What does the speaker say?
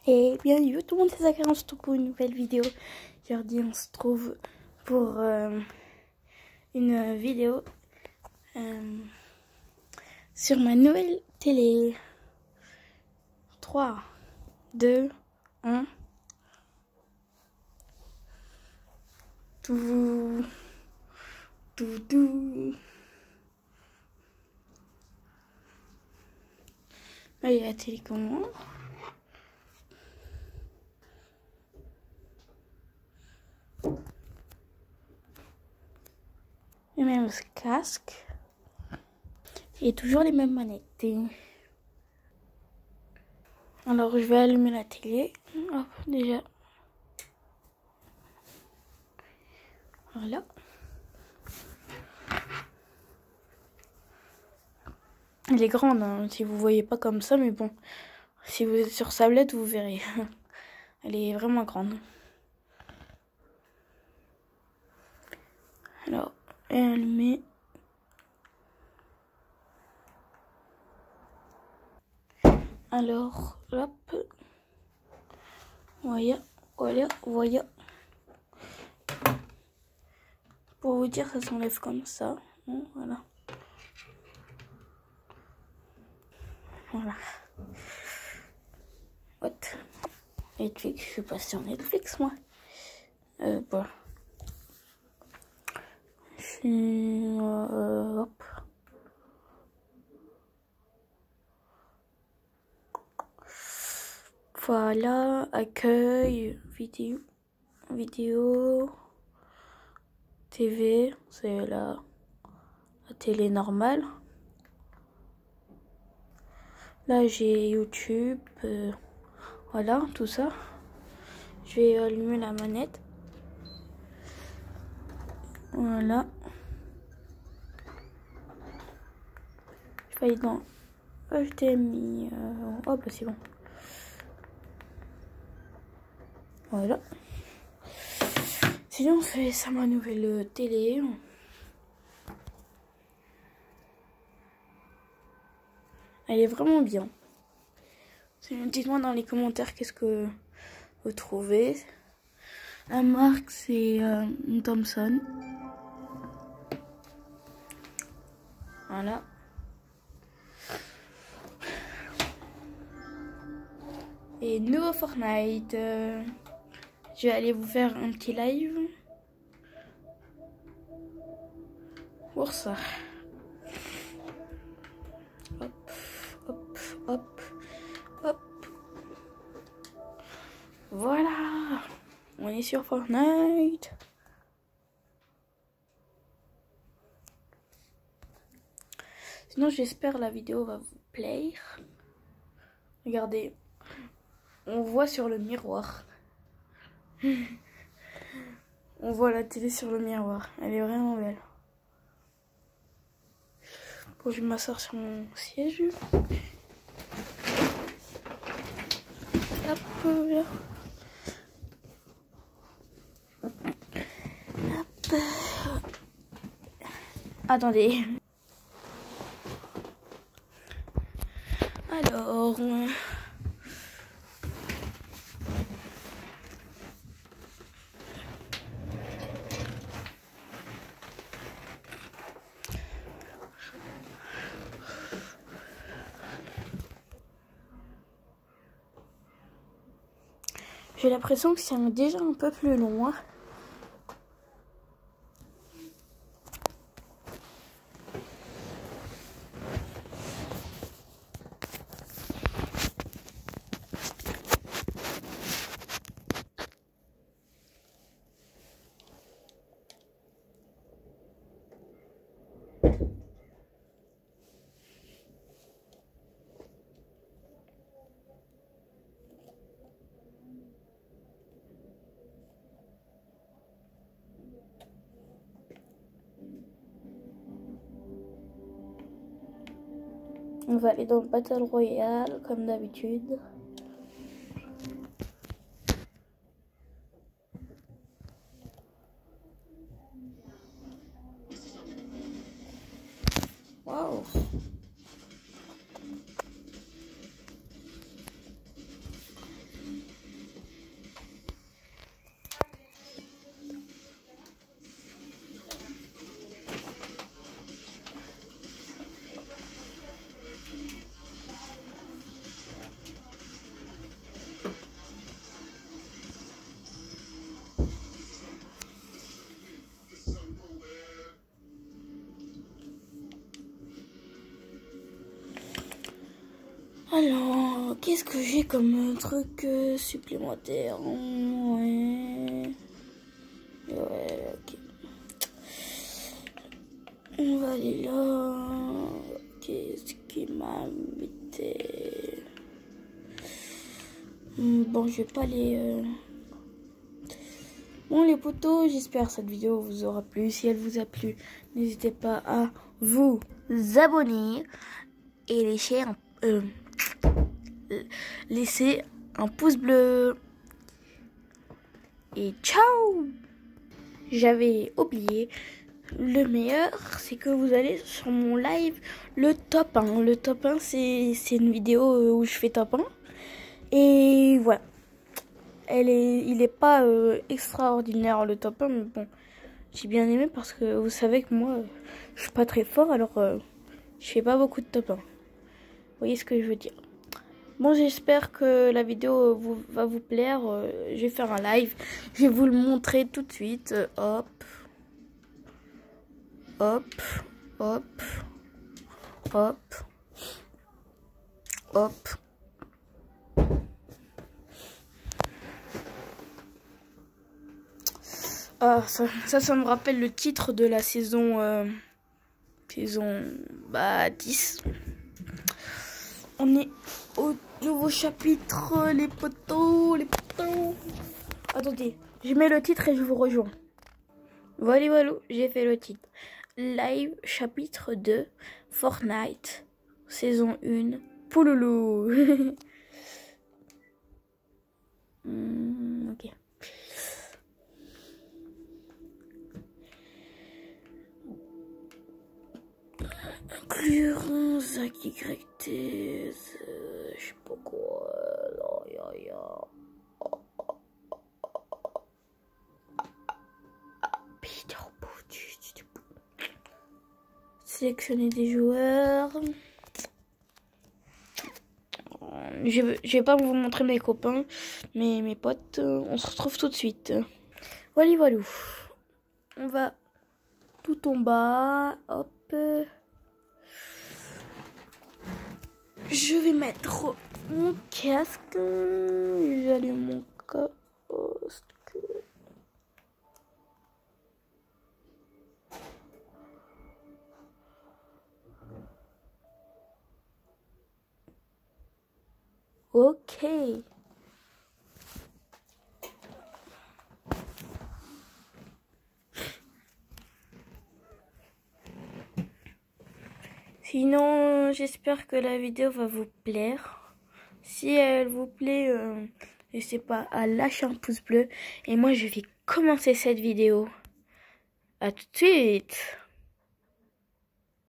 Et bienvenue tout le monde, c'est Zachary, on se retrouve pour une nouvelle vidéo. Aujourd'hui on se trouve pour une vidéo sur ma nouvelle télé. 3, 2, 1. Tout. Là il y a la télécommande. Et même ce casque. Et toujours les mêmes manettes. Alors je vais allumer la télé. Hop, déjà. Voilà. Elle est grande, hein, si vous voyez pas comme ça, mais bon. Si vous êtes sur tablette, vous verrez. Elle est vraiment grande. Alors, elle met... Alors, hop. Voilà. Pour vous dire, ça s'enlève comme ça. Voilà. Voilà. What? Netflix, je suis pas sur Netflix, moi. Bon. Hop. Voilà, accueil, vidéo, TV, c'est la télé normale. Là j'ai YouTube, voilà, tout ça. Je vais allumer la manette. Voilà. Je vais aller dans HDMI. Oh bah c'est bon. Voilà. Sinon, c'est ça ma nouvelle télé. Elle est vraiment bien. Dites-moi dans les commentaires qu'est-ce que vous trouvez. La marque, c'est Thomson. Voilà. Et nouveau Fortnite. Je vais aller vous faire un petit live pour ça. Hop, hop, hop, hop. Voilà. On est sur Fortnite. Sinon, j'espère la vidéo va vous plaire. Regardez. On voit sur le miroir. On voit la télé sur le miroir. Elle est vraiment belle. Bon, je vais m'asseoir sur mon siège. Hop là. Hop. Attendez. Alors... J'ai l'impression que c'est déjà un peu plus long. On va aller dans le Battle Royale, comme d'habitude. Waouh! Alors, qu'est-ce que j'ai comme truc supplémentaire? Ouais, ok. On va aller là. Qu'est-ce qui m'a invité? Bon, je vais pas les... Bon les potos, j'espère que cette vidéo vous aura plu. Si elle vous a plu, n'hésitez pas à vous abonner et laisser un pouce bleu. Et ciao! J'avais oublié, le meilleur c'est que vous allez sur mon live, le top 1. Le top 1 c'est une vidéo où je fais top 1. Et voilà. Il est pas extraordinaire le top 1, mais bon, j'ai bien aimé parce que vous savez que moi, je suis pas très fort, alors je fais pas beaucoup de top 1. Vous voyez ce que je veux dire? Bon, j'espère que la vidéo va vous plaire. Je vais faire un live, je vais vous le montrer tout de suite. Hop, hop, hop, hop, hop. Ah, ça me rappelle le titre de la saison 10. On est au nouveau chapitre, les potos. Attendez, je mets le titre et je vous rejoins. Voilà, j'ai fait le titre. Live chapitre 2, Fortnite, saison 1, Pouloulou. Ok. Inclure Zach YT, je sais pas quoi. Sélectionner des joueurs. Je vais pas vous montrer mes copains, mais mes potes. On se retrouve tout de suite. Voilà. On va tout en bas. Hop. Je vais mettre mon casque. J'allume mon casque. Ok. Sinon, j'espère que la vidéo va vous plaire. Si elle vous plaît, n'hésitez pas à lâcher un pouce bleu. Et moi, je vais commencer cette vidéo. À tout de suite.